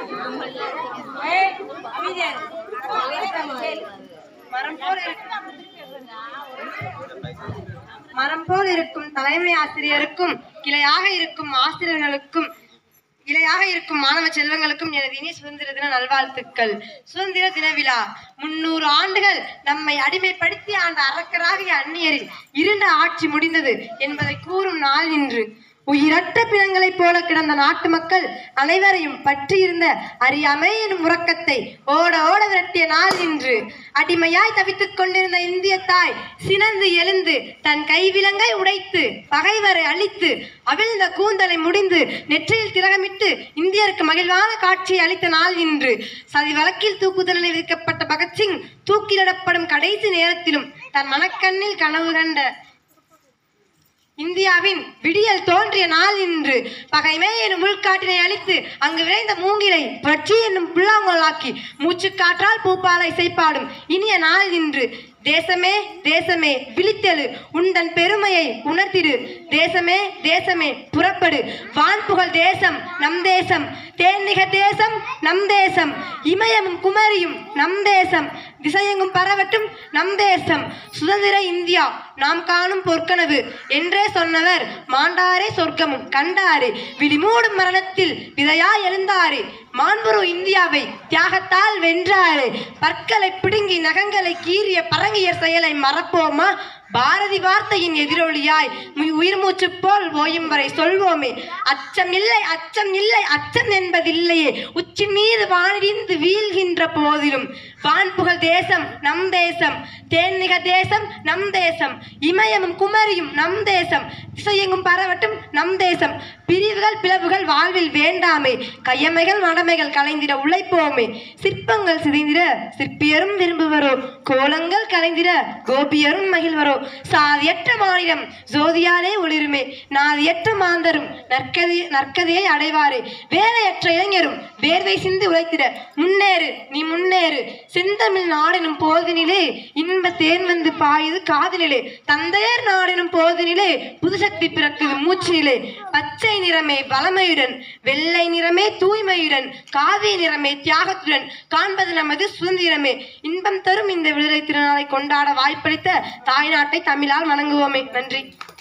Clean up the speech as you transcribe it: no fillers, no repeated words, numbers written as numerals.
மரம் போல் இருக்கும் தலைமை ஆசிரியருக்கும் கிளையாக இருக்கும் ஆசிரியர்களுக்கும் இளையாக இருக்கும் மாணவ செல்வங்களுக்கும் எனது இனி சுதந்திர தின நல்வாழ்த்துக்கள். சுதந்திர தின விழா 300 ஆண்டுகள் நம்மை அடிமைப்படுத்தி ஆண்ட அரக்கராகிய அந்நியரின் இருண்ட ஆட்சி முடிந்தது என்பதை கூறும் நாள் இன்று. உயிரற்ற பிணங்களைப் போல கிடந்த நாட்டு மக்கள் அனைவரையும் பற்றியிருந்த அறியாமை எனும் உறக்கத்தை ஓட ஓட விரட்டிய நாள் இன்று. அடிமையாய் தவித்துக் கொண்டிருந்த இந்திய தாய் சினந்து எழுந்து தன் கைவிலங்கை உடைத்து பகைவரை அழித்து அவிழ்ந்த கூந்தலை முடிந்து நெற்றியில் திலகமிட்டு இந்தியருக்கு மகிழ்வான காட்சியை அளித்த நாள் இன்று. சதி வழக்கில் தூக்குதலில் விதிக்கப்பட்ட பகத்சிங் தூக்கிலிடப்படும் கடைசி நேரத்திலும் தன் மனக்கண்ணில் கனவு கண்ட இந்தியாவின் விடியல் தோன்றிய நாள் இன்று. பகைமை எனும் உள்காட்டினை அழித்து அங்கு விளைந்த மூங்கிலை புரட்சி என்னும் புல்லாங்குழலாக்கி மூச்சு காற்றால் பூப்பாலை இசைப்பாடும் இனிய நாள் இன்று. தேசமே தேசமே விழித்தெழு, உந்தன் பெருமையை உணர்த்திடு. தேசமே தேசமே புறப்படு, வான்புகழ் தேசம் நம் தேசம். தேன்மிக தேசம் நம் தேசம், இமயமும் குமரியும் நம் தேசம். திசையெங்கும் பரவட்டும் நம் தேசம். சுதந்திர இந்தியா நாம் காணும் பொற்கனவு என்றே சொன்னவர் மாண்டாரே சொர்க்கமும் கண்டாரே. விழிமூடும் மரணத்தில் விதையா எழுந்தாரே, மாண்புரு இந்தியாவை தியாகத்தால் வென்றாரே. பற்களை பிடுங்கி நகங்களை கீறிய பரங்கியர் செயலை மறப்போமா? பாரதி வார்த்தையின் எதிரொலியாய் உயிர் மூச்சு போல் ஓயும் வரை சொல்வோமே, அச்சம் இல்லை அச்சம் இல்லை அச்சம் என்பதில்லையே. உச்சி மீது வானிடிந்து வீழ்கின்ற போதிலும் வான்புகழ் தேசம் நம் தேசம். தேன்மிக தேசம் நம் தேசம், இமயமும் குமரியும் நம் தேசம். திசையெங்கும் பரவட்டும் நம் தேசம். பிரிவுகள் பிளவுகள் வாழ்வில் வேண்டாமே, கையமைகள் மடமைகள் கலைந்திட உழைப்போமே. சிற்பங்கள் சிதைந்திட சிற்பியரும் விரும்புவரோ, கோலங்கள் கலைந்திட கோபியரும் மகிழ்வரோ. சாதியற்ற மாநிலம் ஜோதியாலே ஒளிருமே, நாதியற்ற மாந்தரும் நற்கதையை அடைவாரே. வேலையற்ற இளைஞரும் வேர்வை சிந்து உழைத்திட முன்னேறு நீ முன்னேறு. செந்தமிழ் நாடெனும் போதினிலே இன்ப தேன் வந்து பாயுது காதினிலே. தந்தையர் நாடெனும் போதினிலே புதுசக்தி பிறக்குது மூச்சினிலே. பச்சை நிறமே வளமையுடன், வெள்ளை நிறமே தூய்மையுடன், காவி நிறமே தியாகத்துடன் காண்பது நமது சுதந்திரமே. இன்பம் தரும் இந்த விடுதலை திருநாளை கொண்டாட வாய்ப்பளித்த தாய்நாட்டை தமிழால் வணங்குவோமே. நன்றி.